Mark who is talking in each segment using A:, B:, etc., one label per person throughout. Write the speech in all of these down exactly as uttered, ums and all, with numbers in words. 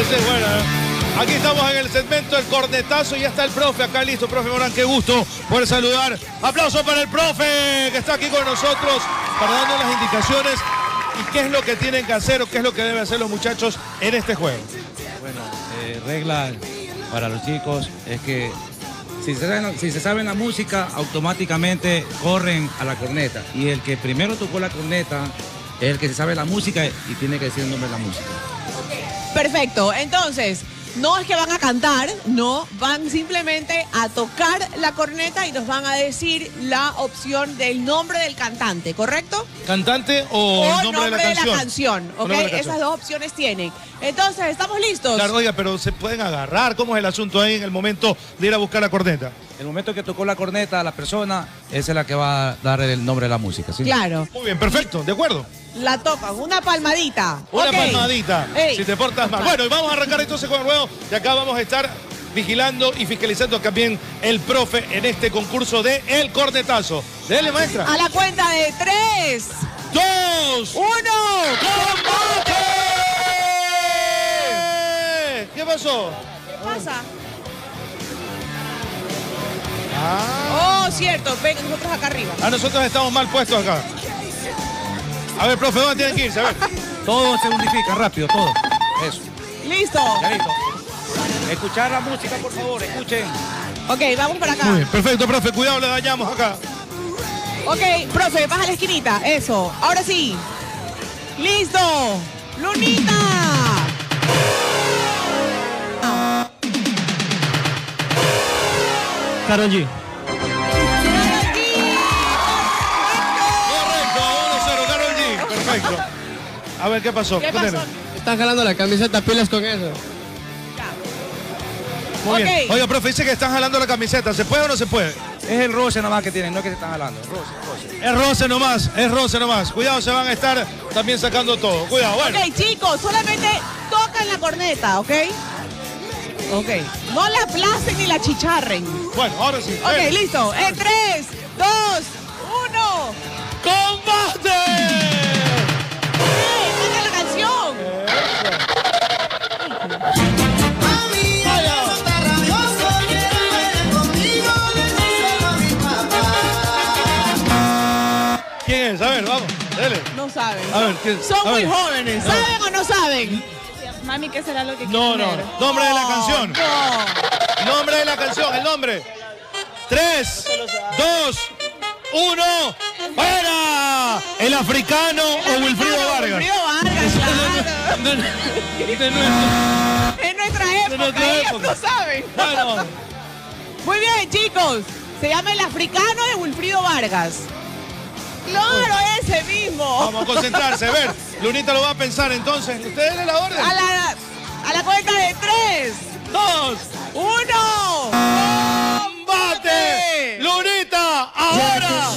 A: Entonces, bueno, aquí estamos en el segmento del cornetazo y ya está el profe acá listo. Profe Morán, qué gusto poder saludar. Aplauso para el profe que está aquí con nosotros para darnos las indicaciones y qué es lo que tienen que hacer o qué es lo que deben hacer los muchachos en este juego.
B: Bueno, eh, regla para los chicos es que si se, saben, si se saben la música, automáticamente corren a la corneta. Y el que primero tocó la corneta es el que se sabe la música y tiene que decir el nombre de la música.
C: Perfecto, entonces, no es que van a cantar, no, van simplemente a tocar la corneta y nos van a decir la opción del nombre del cantante, ¿correcto?
A: ¿Cantante o,
C: O
A: el nombre,
C: nombre
A: de la canción?
C: de la canción, ¿ok?
A: O nombre de la canción.
C: Esas dos opciones tienen. Entonces, ¿estamos listos?
A: Claro, oiga, pero se pueden agarrar. ¿Cómo es el asunto ahí en el momento de ir a buscar la corneta?
B: El momento que tocó la corneta, la persona, esa es la que va a dar el nombre de la música, ¿sí?
C: Claro.
A: Muy bien, perfecto, de acuerdo.
C: La tocan, una palmadita.
A: Una
C: Ok.
A: palmadita,
C: Ey.
A: si te portas mal. Bueno, y vamos a arrancar entonces con el juego. Y acá vamos a estar vigilando y fiscalizando también el profe en este concurso de El Cornetazo. Dele, maestra.
C: A la cuenta de tres,
A: dos,
C: uno.
A: ¡combate! ¿Qué pasó?
C: ¿Qué pasa?
A: Ah,
C: Oh, cierto, ven nosotros acá arriba.
A: ah, nosotros estamos mal puestos acá. A ver, profe, ¿dónde tienen que irse? A ver.
B: Todo se unifica rápido, todo. Eso.
C: Listo.
B: Ya listo. Escuchar la música, por favor, escuchen.
C: Ok, vamos para acá.
A: Muy bien, perfecto, profe, cuidado, le dañamos acá.
C: Ok, profe, baja la esquinita. Eso. Ahora sí. Listo. Lunita.
D: Karol G.
A: Correcto, uno cero, Karol G. Perfecto. A ver, ¿qué pasó?
C: ¿Qué
A: Cuénteme.
C: pasó?
D: Están jalando la camiseta, pilas con eso.
A: Muy
C: Ok.
A: bien. Oiga, profe, dice que están jalando la camiseta. ¿Se puede o no se puede?
B: Es el roce nomás que tienen, no es que se están jalando. Roce, roce.
A: Es roce nomás, es roce nomás. Cuidado, se van a estar también sacando todo. Cuidado, bueno.
C: Ok, chicos, solamente tocan la corneta, ¿ok? Ok. No la aplacen ni la chicharren.
A: Bueno, ahora sí.
C: Ok,
A: Ven.
C: listo. En tres, dos, uno.
A: ¡Combate!
C: ¡Eh! ¡Canta la canción!
A: ¿Quién es? A ver, vamos, dele.
C: No saben.
A: A ver, ¿quién?
C: Son
A: A
C: muy
A: ver.
C: jóvenes. ¿Saben o no saben?
E: Mami, ¿qué será lo que
A: No, no. Nombre de la canción.
C: No.
A: Nombre de la canción, el nombre. Tres, dos, uno. ¡Fuera! ¿El africano o Wilfrido Vargas?
C: Wilfrido Vargas, claro.
A: De, de- de nuestro-
C: En nuestra época,
A: nuestra
C: ellos
A: época.
C: no saben.
A: Bueno,
C: Muy bien, chicos. Se llama El Africano de Wilfrido Vargas. Claro, ese mismo.
A: vamos a concentrarse. A ver, Lunita lo va a pensar entonces. ¿Ustedes denle la orden?
C: A la, a la cuenta de tres,
A: Dos,
C: uno.
A: ¡combate! ¡Lunita, ahora!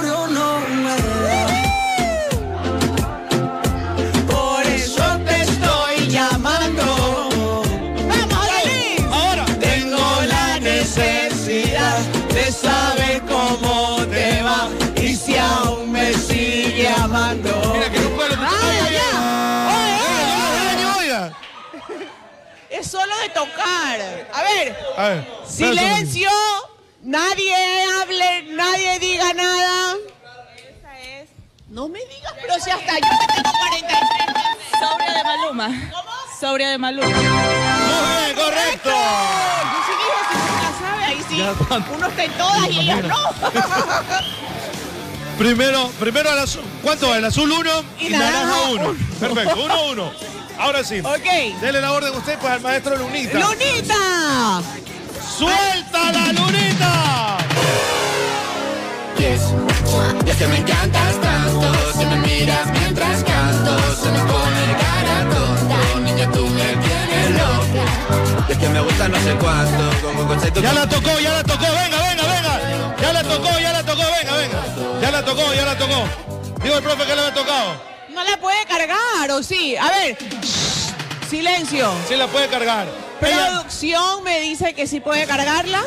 C: Por eso te estoy llamando. ¡Vamos, Dalí!
A: Ahora.
C: Tengo la necesidad de saber cómo te va y si aún me sigue amando.
A: Mira que no puedo.
C: ¡Ah, ya!
A: Oiga, oiga.
C: Es solo de tocar. A ver,
A: A ver.
C: silencio. Nadie hable, nadie diga nada.
E: Esa es
C: No me digas, pero si hasta yo que tengo cuarenta y tres.
E: Sobria de Maluma.
C: ¿Cómo?
E: Sobria de Maluma.
A: Muy bien, correcto.
C: Yo sí dije, si usted la sabe, ahí sí. Uno está en todas y ellas no.
A: Primero, primero al azul. ¿Cuánto va? El azul uno y,
C: Y
A: naranja
C: naranja
A: uno.
C: uno.
A: Perfecto, uno uno. Ahora sí.
C: Ok.
A: Dele la orden usted pues al maestro Lunita.
C: ¡Lunita!
A: ¡Suéltala, Lunita!
F: Yes. Y es que me encantas tanto, si me miras mientras canto, se me pone cara tonto, niña tú me tienes loco. Y es que me gusta no sé cuánto, como concepto.
A: Ya la tocó, ya la tocó, venga, venga, venga. Ya la tocó, ya la tocó, venga, venga. Ya la tocó, ya la tocó. Digo el profe que le había tocado.
C: No la puede cargar, ¿o sí? A ver, shh, silencio.
A: Sí la puede cargar. Ella
C: Producción me dice que sí puede cargarla.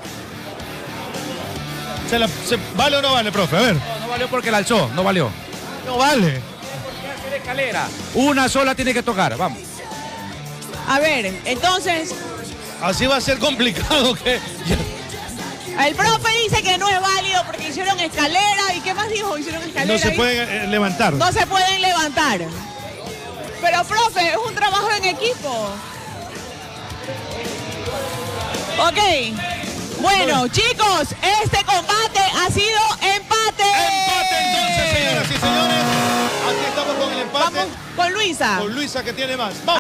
A: se la, se- ¿vale o no vale, profe? A ver.
B: No, no valió porque la alzó, no valió.
A: No vale.
B: Hacer escalera. Una sola tiene que tocar, vamos.
C: A ver, entonces,
A: Así va a ser complicado que...
C: el profe dice que no es válido porque hicieron escalera. ¿Y qué más dijo? Hicieron escalera.
A: No se
C: y-
A: pueden eh, levantar.
C: No se pueden levantar. Pero, profe, es un trabajo en equipo. Ok. Bueno, chicos, este combate ha sido empate.
A: Empate entonces, señoras y señores. Aquí estamos con el empate.
C: Vamos con Luisa.
A: Con Luisa que tiene más. Vamos.